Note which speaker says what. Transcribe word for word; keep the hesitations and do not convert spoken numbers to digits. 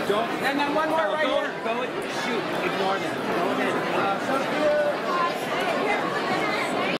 Speaker 1: Don't.
Speaker 2: And then one more right
Speaker 1: go,
Speaker 2: here.
Speaker 1: Go